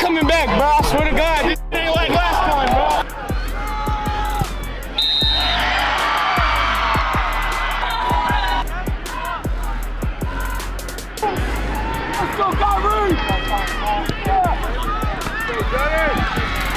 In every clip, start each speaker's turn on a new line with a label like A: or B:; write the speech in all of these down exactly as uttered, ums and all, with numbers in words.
A: coming back, bro. I swear to God, this ain't like last time, bro. Let's go, Kyrie! Yeah.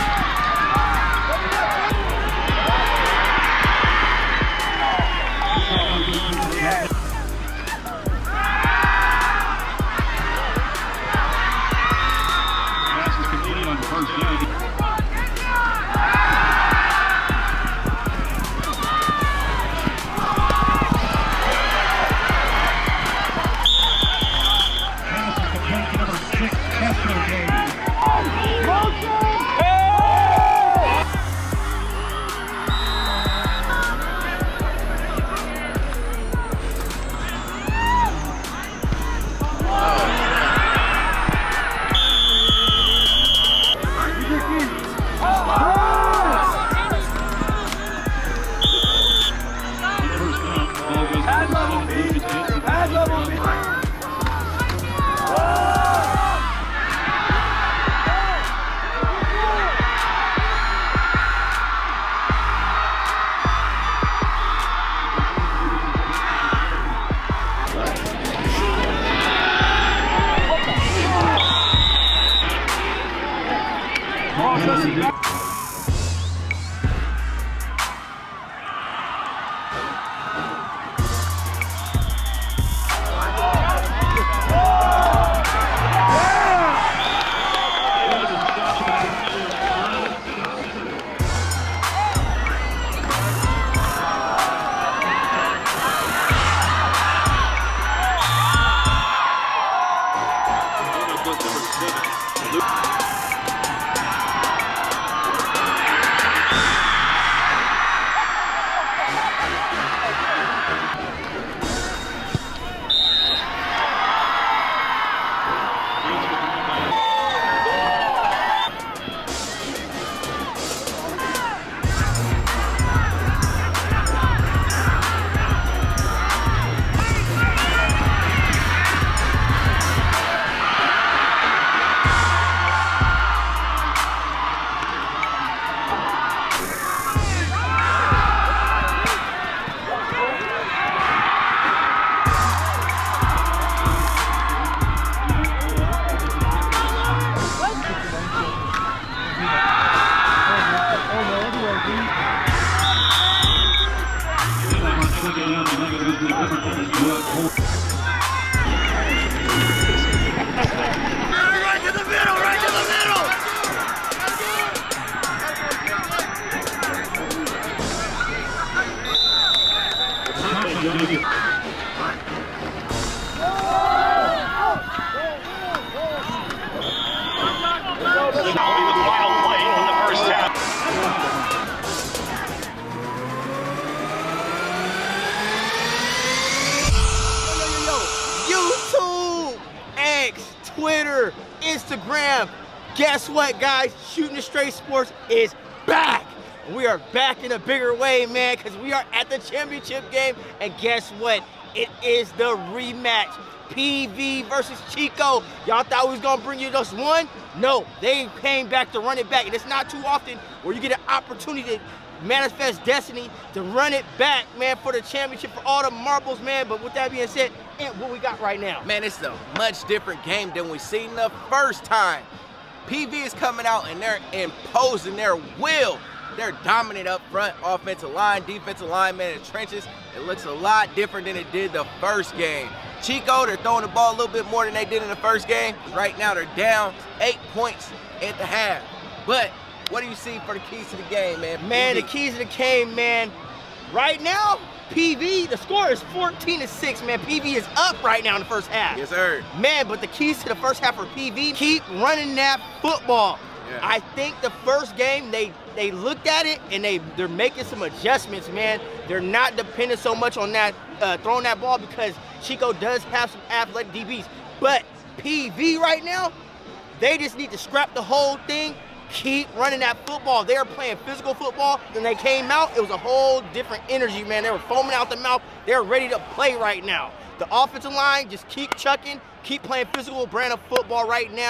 B: Twitter, Instagram. Guess what, guys? Shooting the Straight Sports is back. We are back in a bigger way, man, because we are at the championship game. And guess what? It is the rematch. P V versus Chico. Y'all thought we was going to bring you just one? No, they came back to run it back. And it's not too often where you get an opportunity to manifest destiny to run it back, man, for the championship, for all the marbles, man. But with that being said, and what we got right now?
C: Man, it's a much different game than we seen the first time. P V is coming out and they're imposing their will. They're dominant up front, offensive line, defensive line, man, in the trenches. It looks a lot different than it did the first game. Chico, they're throwing the ball a little bit more than they did in the first game. Right now, they're down eight points at the half. But what do you see for the keys to the game, man?
B: Man, P V. The keys to the game, man. Right now, P V, the score is fourteen to six, man. P V is up right now in the first half.
C: Yes, sir.
B: Man, but the keys to the first half for P V, keep running that football. Yeah. I think the first game, they they looked at it and they, they're making some adjustments, man. They're not dependent so much on that, uh, throwing that ball because Chico does have some athletic D Bs. But P V right now, they just need to scrap the whole thing. Keep running that football. They are playing physical football. When they came out, it was a whole different energy, man. They were foaming out the mouth. They're ready to play right now. The offensive line, just keep chucking, keep playing physical brand of football right now.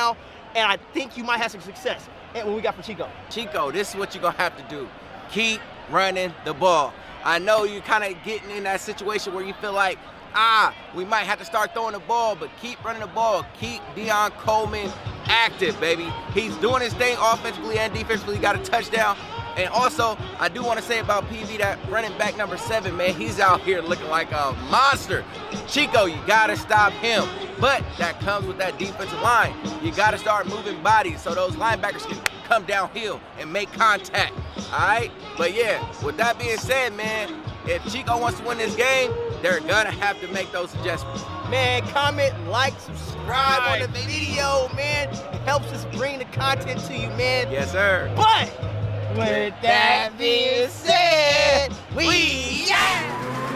B: and I think you might have some success. And what we got for Chico?
C: Chico, this is what you're gonna have to do. Keep running the ball. I know you're kind of getting in that situation where you feel like, ah, we might have to start throwing the ball, but keep running the ball. Keep Deon Coleman active, baby. He's doing his thing offensively and defensively. He got a touchdown. And also, I do want to say about P V, that running back number seven, man, he's out here looking like a monster. Chico, you got to stop him. But that comes with that defensive line. You got to start moving bodies so those linebackers can come downhill and make contact, all right? But yeah, with that being said, man, if Chico wants to win this game, they're gonna have to make those adjustments.
B: Man, comment, like, subscribe on the video, man. It helps us bring the content to you, man.
C: Yes, sir.
B: But with that being said, we yeah!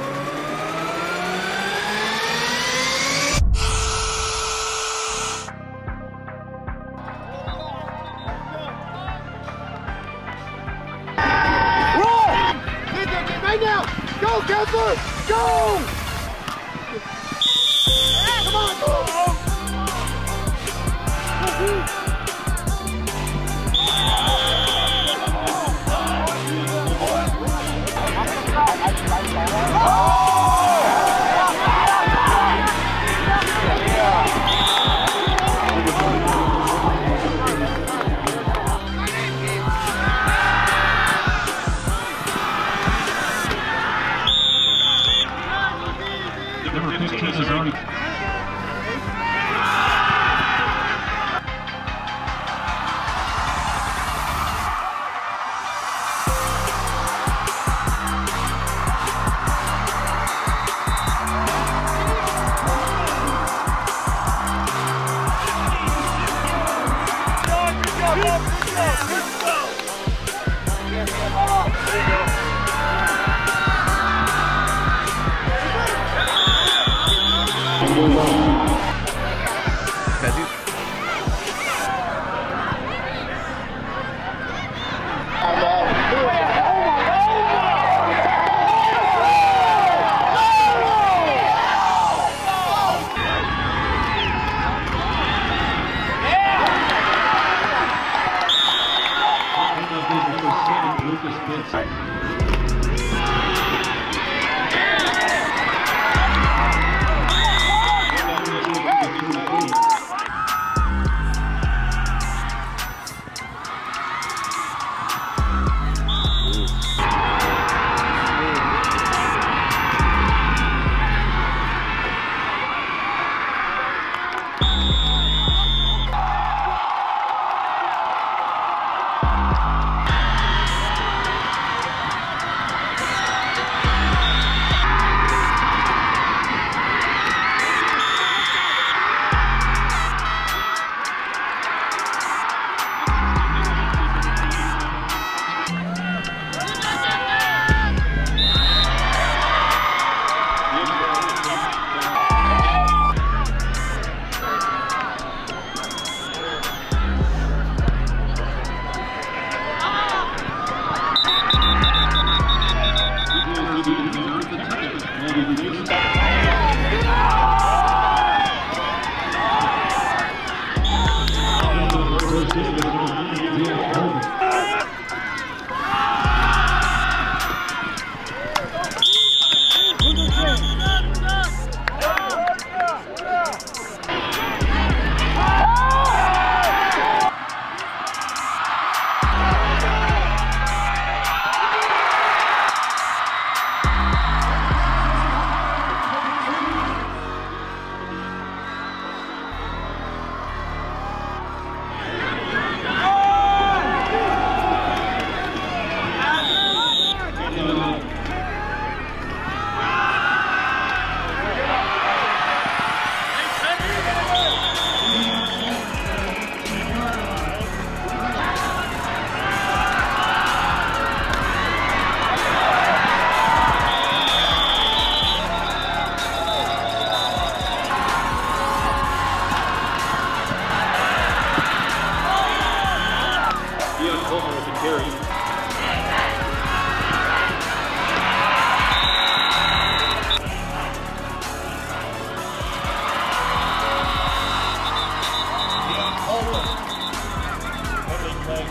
A: Right now! Go, Kessler! Go! Come on, go!
D: Is already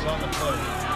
D: is on the play.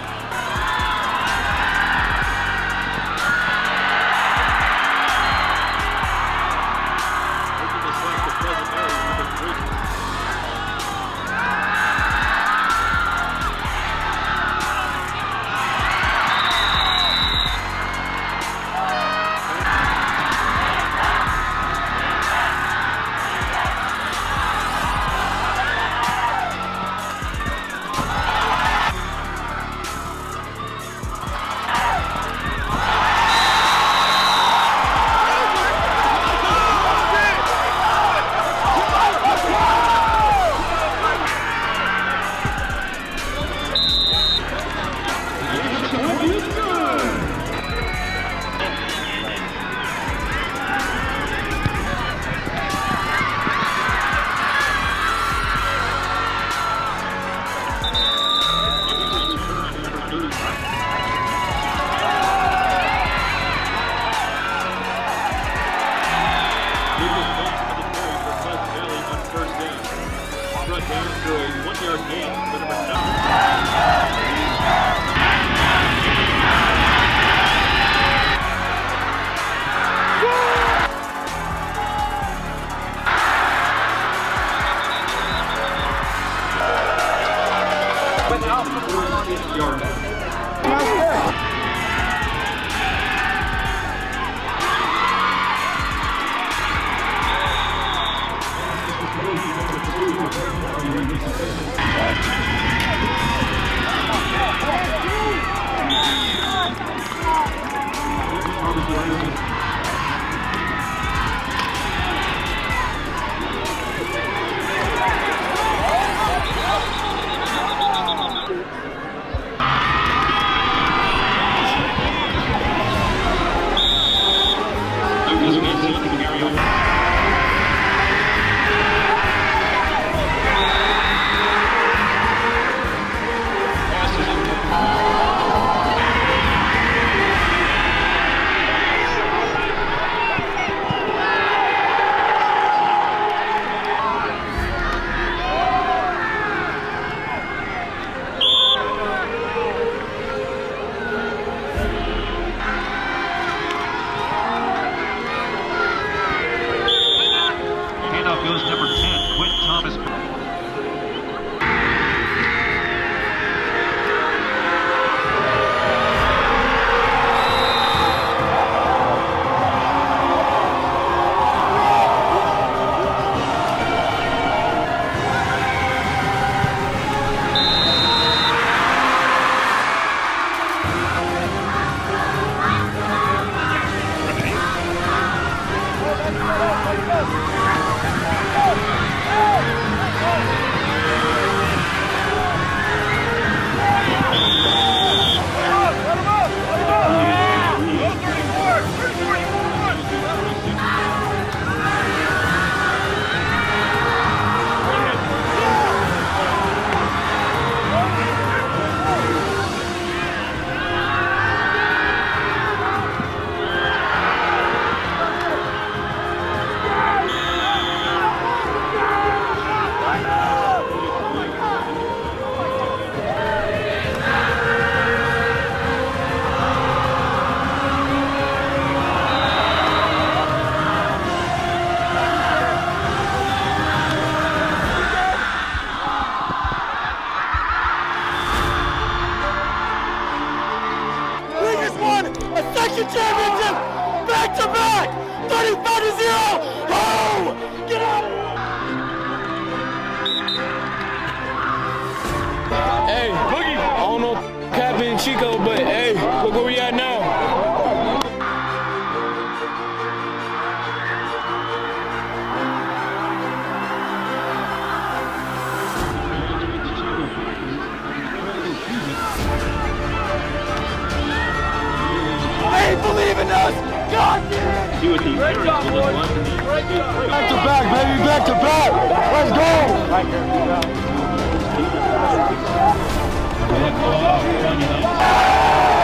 B: Championship, back to back, thirty-five to zero. Oh, get out!
A: Hey, Boogie, I don't know what happened in Chico, but hey, look where we at now.
B: They believe in us! God damn! Great job, boys! Great job! Back to back, baby! Back to back! Let's go!